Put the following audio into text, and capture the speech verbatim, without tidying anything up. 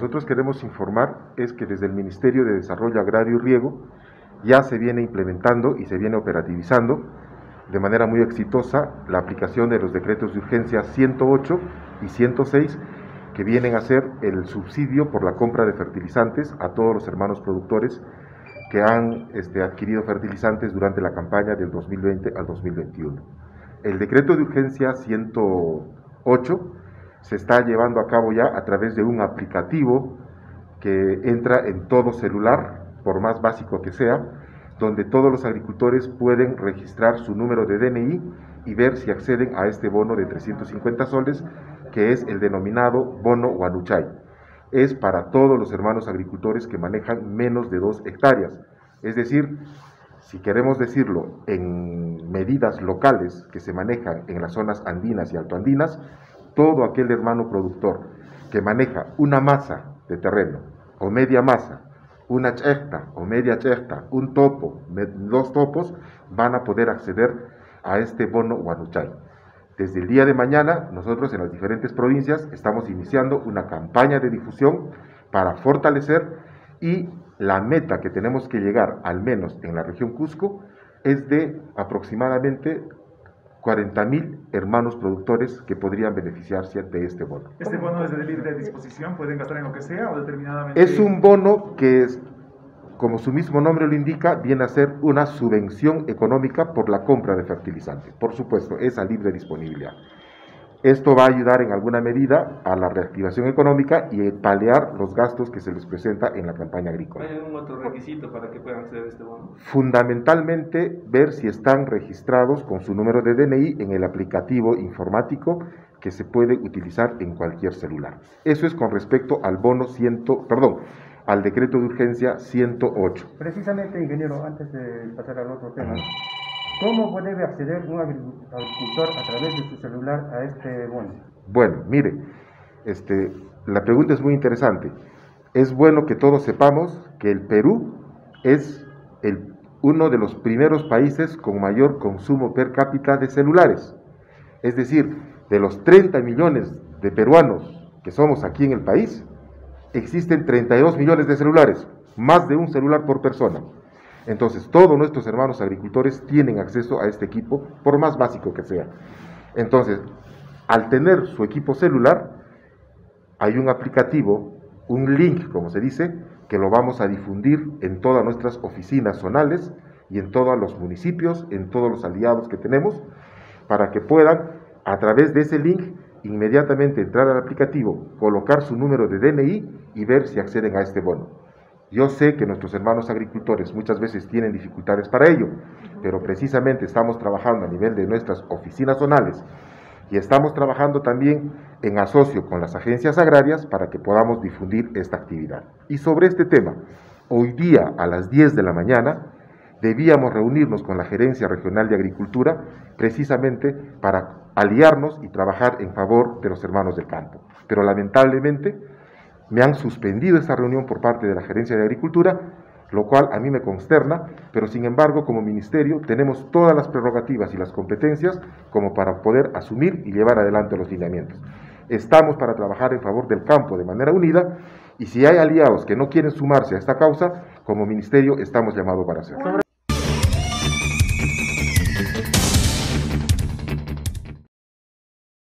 nosotros queremos informar es que desde el Ministerio de Desarrollo Agrario y Riego ya se viene implementando y se viene operativizando de manera muy exitosa la aplicación de los decretos de urgencia ciento ocho y ciento seis, que vienen a ser el subsidio por la compra de fertilizantes a todos los hermanos productores que han este, adquirido fertilizantes durante la campaña del dos mil veinte al dos mil veintiuno. El decreto de urgencia ciento ocho se está llevando a cabo ya a través de un aplicativo que entra en todo celular, por más básico que sea, donde todos los agricultores pueden registrar su número de D N I y ver si acceden a este bono de trescientos cincuenta soles, que es el denominado bono Huanuchay. Es para todos los hermanos agricultores que manejan menos de dos hectáreas. Es decir, si queremos decirlo en medidas locales que se manejan en las zonas andinas y altoandinas, todo aquel hermano productor que maneja una masa de terreno o media masa, una checta o media checta, un topo, dos topos, van a poder acceder a este bono Huanuchay. Desde el día de mañana, nosotros en las diferentes provincias estamos iniciando una campaña de difusión para fortalecer, y la meta que tenemos que llegar, al menos en la región Cusco, es de aproximadamente cuarenta mil hermanos productores que podrían beneficiarse de este bono. ¿Este bono es de libre disposición? ¿Pueden gastar en lo que sea o determinadamente? Es un bono que, es, como su mismo nombre lo indica, viene a ser una subvención económica por la compra de fertilizantes. Por supuesto, es a libre disponibilidad. Esto va a ayudar en alguna medida a la reactivación económica y a paliar los gastos que se les presenta en la campaña agrícola. ¿Hay algún otro requisito para que puedan acceder a este bono? Fundamentalmente, ver si están registrados con su número de D N I en el aplicativo informático que se puede utilizar en cualquier celular. Eso es con respecto al bono cien, perdón, al decreto de urgencia ciento ocho. Precisamente, ingeniero, antes de pasar al otro tema, ¿cómo debe acceder un agricultor a través de su celular a este bono? Bueno, mire, este, la pregunta es muy interesante. Es bueno que todos sepamos que el Perú es el, uno de los primeros países con mayor consumo per cápita de celulares. Es decir, de los treinta millones de peruanos que somos aquí en el país, existen treinta y dos millones de celulares, más de un celular por persona. Entonces, todos nuestros hermanos agricultores tienen acceso a este equipo, por más básico que sea. Entonces, al tener su equipo celular, hay un aplicativo, un link, como se dice, que lo vamos a difundir en todas nuestras oficinas zonales y en todos los municipios, en todos los aliados que tenemos, para que puedan, a través de ese link, inmediatamente entrar al aplicativo, colocar su número de D N I y ver si acceden a este bono. Yo sé que nuestros hermanos agricultores muchas veces tienen dificultades para ello, pero precisamente estamos trabajando a nivel de nuestras oficinas zonales y estamos trabajando también en asocio con las agencias agrarias para que podamos difundir esta actividad. Y sobre este tema, hoy día a las diez de la mañana debíamos reunirnos con la Gerencia Regional de Agricultura precisamente para aliarnos y trabajar en favor de los hermanos del campo. Pero lamentablemente me han suspendido esta reunión por parte de la Gerencia de Agricultura, lo cual a mí me consterna, pero sin embargo, como ministerio, tenemos todas las prerrogativas y las competencias como para poder asumir y llevar adelante los lineamientos. Estamos para trabajar en favor del campo de manera unida, y si hay aliados que no quieren sumarse a esta causa, como ministerio estamos llamados para hacerlo.